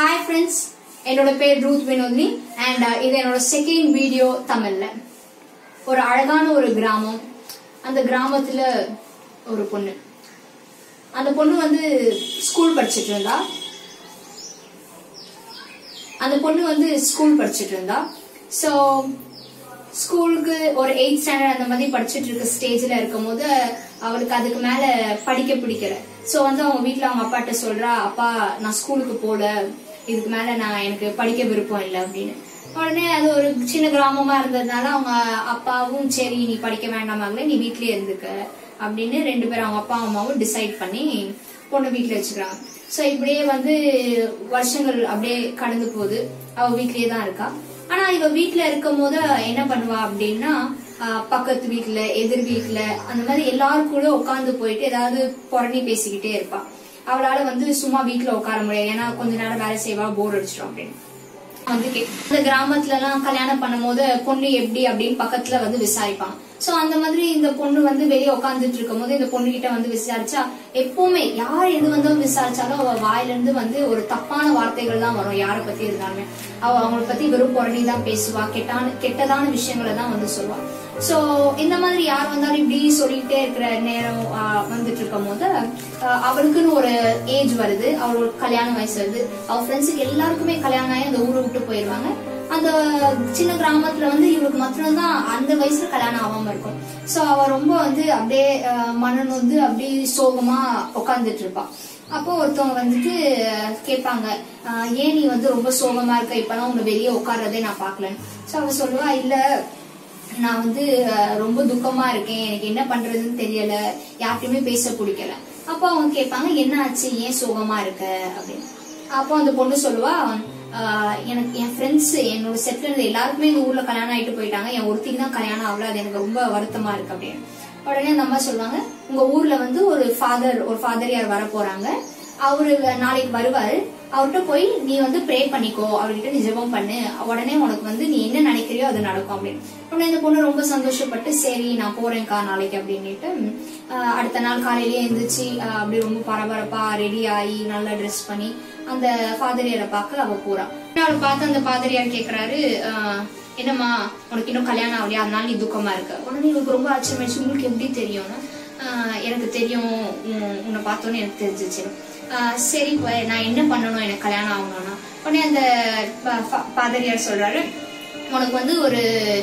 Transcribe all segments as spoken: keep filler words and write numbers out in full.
Hi friends, என்னோட பேர் Ruth Vinodhini and இது என்னோட செகண்ட் வீடியோ தமிழ்ல. ஒரு அழகான ஒரு கிராமம், அந்த கிராமத்துல ஒரு பொண்ணு. அந்த பொண்ணு வந்து ஸ்கூல் படிச்சிட்டு இருந்தா. அந்த பொண்ணு வந்து ஸ்கூல் படிச்சிட்டு இருந்தா. சோ ஸ்கூலுக்கு ஒரு எயிட் ஸ்டாண்டர்ட் அந்த மாதிரி படிச்சிட்டு இருக்க ஸ்டேஜ்ல இருக்கும்போது அவளுக்கு அதுக்கு மேல படிக்க பிடிக்கல. சோ வந்து அவங்க வீட்டுல அவங்க அப்பாட்ட சொல்றா, அப்பா நான் ஸ்கூலுக்கு போல, இதுக்கு மேல நான் எனக்கு படிக்க விருப்பம் இல்லை அப்படின்னு. உடனே அது ஒரு சின்ன கிராமமா இருந்ததுனால அவங்க அப்பாவும் சரி நீ படிக்க வேண்டாமாங்களே, நீ வீட்லயே இருந்துக்க அப்படின்னு ரெண்டு பேரும் அவங்க அப்பா அம்மாவும் டிசைட் பண்ணி பொண்ணு வீட்டுல வச்சுக்கிறாங்க. சோ இப்படியே வந்து வருஷங்கள் அப்படியே கடந்து போகுது. அவ வீட்லயே தான் இருக்கா. ஆனா இவ வீட்டுல இருக்கும் போது என்ன பண்ணுவா அப்படின்னா, பக்கத்து வீட்டுல எதிர் வீட்டுல அந்த மாதிரி எல்லாரும் கூட உட்காந்து போயிட்டு ஏதாவது புரணி பேசிக்கிட்டே இருப்பா. அவளால வந்து சும்மா வீட்டுல உட்கார முடியாது, ஏன்னா கொஞ்ச நேரம் வேலை செய்வா, போர் அடிச்சிடும் அப்படின்னு. அதுக்கு அந்த கிராமத்துல எல்லாம் கல்யாணம் பண்ணும் போது பொண்ணு எப்படி அப்படின்னு பக்கத்துல வந்து விசாரிப்பாங்க. சோ அந்த மாதிரி இந்த பொண்ணு வந்து வெளியே உட்காந்துட்டு இருக்கும் போது இந்த பொண்ணு கிட்ட வந்து விசாரிச்சா, எப்பவுமே யார் எது வந்து விசாரிச்சாலும் அவ வாயில இருந்து வந்து ஒரு தப்பான வார்த்தைகள் தான் வரும். யார பத்தி இருந்தாலுமே அவ அவங்களை பத்தி வெறும் புரணி தான் பேசுவா, கெட்டான கெட்டதான விஷயங்களை தான் வந்து சொல்லுவா. சோ இந்த மாதிரி யார் வந்தாலும் இப்படி சொல்லிட்டே இருக்கிற நேரம் வந்துட்டு இருக்கும் போது அவளுக்குன்னு ஒரு ஏஜ் வருது, அவளோட கல்யாண வயசு வருது. அவ ஃப்ரெண்ட்ஸுக்கு எல்லாருக்குமே கல்யாணம் ஆகி அந்த ஊரை விட்டு போயிருவாங்க. அந்த சின்ன கிராமத்துல வந்து இவளுக்கு மாத்திரம்தான் அந்த வயசுல கல்யாணம் ஆகாம இருக்கும். சோ அவ ரொம்ப வந்து அப்படியே மனன் வந்து அப்படியே சோகமா உட்காந்துட்டு இருப்பா. அப்போ ஒருத்தவங்க வந்துட்டு கேட்பாங்க, ஏன் நீ வந்து ரொம்ப சோகமா இருக்க, இப்பெல்லாம் உன்னை வெளியே உட்கார்றதே நான் பாக்கலன்னு. சோ அவ சொல்லுவா, இல்ல நான் வந்து ரொம்ப துக்கமா இருக்கேன், எனக்கு என்ன பண்றதுன்னு தெரியல, யார்கிட்டயுமே பேச பிடிக்கல. அப்போ அவங்க கேட்பாங்க, என்ன ஆச்சு, ஏன் சோகமா இருக்க அப்படின்னு. அப்போ அந்த பொண்ணு சொல்லுவா, எனக்கு என் ஃப்ரெண்ட்ஸ் என்னோட செட்ல இருந்து எல்லாருக்குமே இந்த ஊர்ல கல்யாணம் ஆயிட்டு போயிட்டாங்க, என் ஒருத்திக்கு தான் கல்யாணம் ஆகல, அது எனக்கு ரொம்ப வருத்தமா இருக்கு அப்படின்னு. உடனே அந்த அம்மா சொல்லுவாங்க, உங்க ஊர்ல வந்து ஒரு ஃபாதர் ஒரு ஃபாதர் யார் வர போறாங்க, அவரு நாளைக்கு வருவாரு, அவர்கிட்ட போய் நீ வந்து ப்ரே பண்ணிக்கோ, அவர்கிட்ட நீ ஜெபம் பண்ணு, உடனே உனக்கு வந்து நீ என்ன நினைக்கிறியோ அது நடக்கும் அப்படின்னு. உடனே இந்த பொண்ணு ரொம்ப சந்தோஷப்பட்டு சரி நான் போறேன்க்கா நாளைக்கு அப்படின்னுட்டு அடுத்த நாள் காலையிலேயே எழுந்திரிச்சு அப்படி ரொம்ப பரபரப்பா ரெடி ஆகி நல்லா ட்ரெஸ் பண்ணி அந்த ஃபாதரியாரை பார்க்க அவ போறா. அவளை பார்த்து அந்த ஃபாதரியார் கேக்குறாரு, என்னம்மா உனக்கு இன்னும் கல்யாணம் ஆகலையா, அதனால நீ துக்கமா இருக்க. உடனே இவருக்கு ரொம்ப ஆச்சரியமாயிடுச்சு, உங்களுக்கு எப்படி தெரியும்னா, எனக்கு தெரியும், உன்னை பார்த்தோன்னு எனக்கு தெரிஞ்சிச்சு. சரி நான் என்ன பண்ணணும் எனக்கு கல்யாணம் ஆகணும்னா. உடனே அந்த பாதிரியார் சொல்றாரு, உனக்கு வந்து ஒரு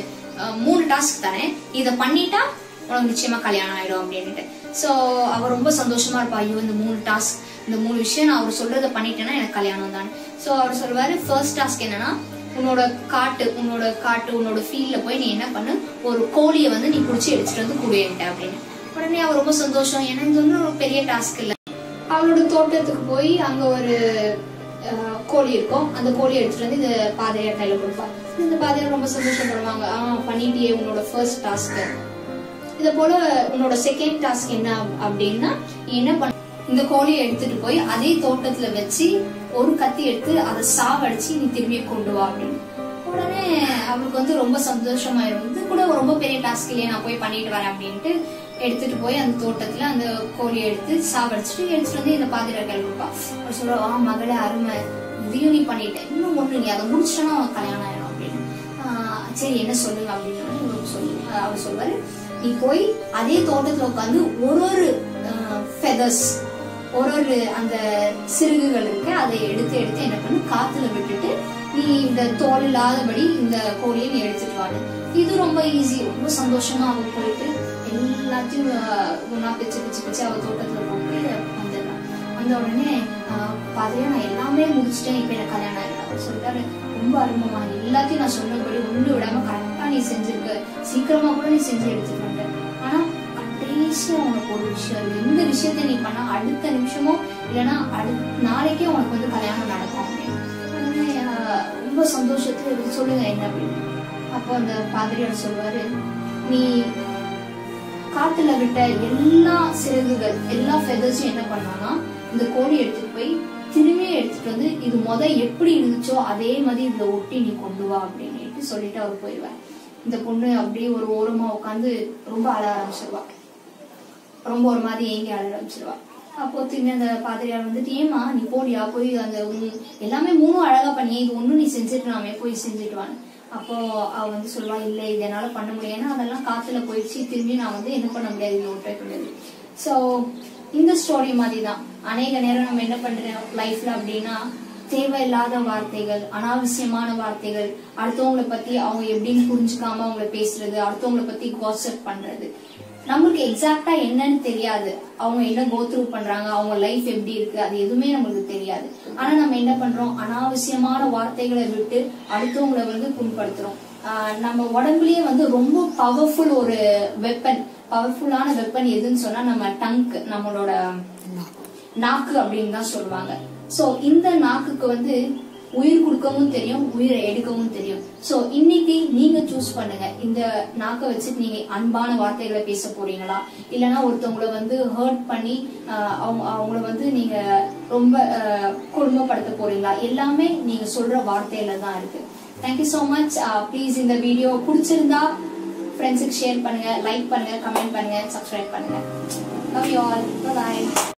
மூணு டாஸ்க் தானே, இத பண்ணிட்டா உனக்கு நிச்சயமா கல்யாணம் ஆயிடும் அப்படின்ட்டு. சோ அவர் ரொம்ப சந்தோஷமா இருப்பா, ஐயோ இந்த மூணு டாஸ்க் இந்த மூணு விஷயம் நான் அவர் சொல்றத பண்ணிட்டேன்னா எனக்கு கல்யாணம் தானே. சோ அவர் சொல்லுவாரு, ஃபர்ஸ்ட் டாஸ்க் என்னன்னா, உன்னோட காட்டு உன்னோட காட்டு உன்னோட ஃபீல்ட்ல போய் நீ என்ன பண்ணு, ஒரு கோழியை வந்து நீ புடிச்சு எடுத்துட்டு வந்து குடியேன்ட்ட அப்படின்னு. உடனே அவர் ரொம்ப சந்தோஷம், ஏன்னா இது ஒன்றும் ஒரு பெரிய டாஸ்க் இல்ல. அவளோட தோட்டத்துக்கு போய் அங்க ஒரு கோழி இருக்கும், அந்த கோழியை எடுத்துட்டு வந்து இந்த பாதிரியார் கையில கொடுப்பாங்க. இந்த பாதிரியார் ரொம்ப சந்தோஷப்படுவாங்க, ஆஹ் பண்ணிட்டியே உன்னோட ஃபர்ஸ்ட் டாஸ்க். இத போல உன்னோட செகண்ட் டாஸ்க் என்ன அப்படின்னா, என்ன பண்ண, இந்த கோழியை எடுத்துட்டு போய் அதே தோட்டத்துல வச்சு ஒரு கத்தி எடுத்து அதை சாவடிச்சு நீ திரும்பி கொண்டு வா அப்படின்னு. உடனே அவளுக்கு வந்து ரொம்ப சந்தோஷமாயிரும், இது கூட ரொம்ப பெரிய டாஸ்க் இல்லையே, நான் போய் பண்ணிட்டு வரேன் அப்படின்ட்டு எடுத்துட்டு போய் அந்த தோட்டத்துல அந்த கோழியை எடுத்து சாவடிச்சுட்டு எடுத்துட்டு வந்து இந்த பாதிரியார் கையில கொடுப்பா. அவர் சொல்றா, ஆ மகளே அருமை, இதையும் நீ பண்ணிட்ட, இன்னும் ஒண்ணு நீ அதை முடிச்சுட்டா அவன் கல்யாணம் ஆயிடும் அப்படின்னு. ஆஹ் சரி என்ன சொல்லுங்க அப்படின்னு சொல்லி அவர் சொல்வாரு, நீ போய் அதே தோட்டத்துல உட்காந்து ஒரு ஒரு ஃபெதர்ஸ் ஒரு ஒரு அந்த சிறுகுகள் இருக்கு, அதை எடுத்து எடுத்து என்ன பண்ணு காத்துல விட்டுட்டு நீ இந்த தோல் இல்லாதபடி இந்த கோழியை நீ எடுத்துட்டு வாடு. இது ரொம்ப ஈஸி. ரொம்ப சந்தோஷமா அவங்க போயிட்டு எல்லாத்தையும் ஒன்னா பிச்சு பிச்சு பிச்சு அவ தோட்டத்துல போட்டு வந்துடலாம். வந்த உடனே பாதிரியா நான் எல்லாமே முடிச்சுட்டேன், இப்ப எனக்கு கல்யாணம் ஆயிடும். அவர் சொல்லிட்டாரு, ரொம்ப அருமமா எல்லாத்தையும் நான் சொன்னபடி ஒண்ணு விடாம கரெக்டா நீ செஞ்சிருக்க, சீக்கிரமா கூட நீ செஞ்சு எடுத்துட்டு வந்த. ஆனா கடைசியா உனக்கு ஒரு விஷயம், எந்த விஷயத்த நீ பண்ணா அடுத்த நிமிஷமோ இல்லைன்னா அடுத்த நாளைக்கே உனக்கு வந்து கல்யாணம் நடக்கும் அப்படின்னு. உடனே ரொம்ப சந்தோஷத்துல சொல்லுங்க என்ன அப்படின்னு. அப்போ அந்த பாதிரியார் சொல்வாரு, நீ காட்டுல விட்ட எல்லா சிறகுகள் எல்லா ஃபெதர்ஸும் என்ன பண்ணானா, இந்த கோழி எடுத்துட்டு போய் திரும்பியே எடுத்துட்டு வந்து இது முத எப்படி இருந்துச்சோ அதே மாதிரி இதுல ஒட்டி நீ கொண்டு வா அப்படின்னு சொல்லிட்டு அவர் போயிடுவார். இந்த பொண்ணு அப்படியே ஒரு ஓரமா உட்காந்து ரொம்ப அழ ஆரம்பிச்சிருவா, ரொம்ப ஒரு மாதிரி ஏங்கி அழ ஆரம்பிச்சிருவா. அப்போ திரும்பி அந்த பாதிரியார் வந்துட்டு ஏமா நீ போடியா போய் அந்த எல்லாமே மூணும் அழகா பண்ணியே இது ஒன்னும் நீ செஞ்சுட்டுனாமே போய் செஞ்சுட்டுவான்னு. அப்போ அவ வந்து சொல்லுவா இல்ல இது என்னால பண்ண முடியாது, ஏன்னா அதெல்லாம் காத்துல போயிடுச்சு, திரும்பி நான் வந்து என்ன பண்ண முடியாது, இது ஒட்டை முடியாது. சோ இந்த ஸ்டோரி மாதிரிதான் அநேக நேரம் நம்ம என்ன பண்றோம் லைஃப்ல அப்படின்னா, தேவையில்லாத வார்த்தைகள், அனாவசியமான வார்த்தைகள், அடுத்தவங்களை பத்தி அவங்க எப்படின்னு புரிஞ்சுக்காம அவங்கள பேசுறது, அடுத்தவங்களை பத்தி காசிப் பண்றது. நம்மளுக்கு எக்ஸாக்டா என்னன்னு தெரியாது, அவங்க என்ன கோத்ரூ பண்றாங்க, அவங்க லைஃப் எப்படி இருக்கு, அது எதுவுமே நம்மளுக்கு தெரியாது. ஆனா நம்ம என்ன பண்றோம், அனாவசியமான வார்த்தைகளை விட்டு அடுத்தவங்களை வந்து புண்படுத்துறோம். ஆஹ் நம்ம உடம்புலயே வந்து ரொம்ப பவர்ஃபுல் ஒரு வெப்பன், பவர்ஃபுல்லான வெப்பன் எதுன்னு சொன்னா நம்ம டங்க், நம்மளோட நாக்கு அப்படின்னு தான் சொல்லுவாங்க. சோ இந்த நாக்குக்கு வந்து உயிர் கொடுக்கவும் தெரியும், உயிரை எடுக்கவும் தெரியும். சோ இன்னைக்கு நீங்க சூஸ் பண்ணுங்க, இந்த நாக்கை வச்சுட்டு நீங்க அன்பான வார்த்தைகளை பேச போறீங்களா, இல்லைன்னா ஒருத்தவங்களை வந்து ஹர்ட் பண்ணி அவங்க அவங்கள வந்து நீங்க ரொம்ப கொடுமைப்படுத்த போறீங்களா, எல்லாமே நீங்க சொல்ற வார்த்தையில தான் இருக்கு. Thank you so much. ப்ளீஸ் இந்த வீடியோ பிடிச்சிருந்தா ஃப்ரெண்ட்ஸுக்கு ஷேர் பண்ணுங்க, லைக் பண்ணுங்க, கமெண்ட் பண்ணுங்க, சப்ஸ்கிரைப் பண்ணுங்க. Love you all. பை.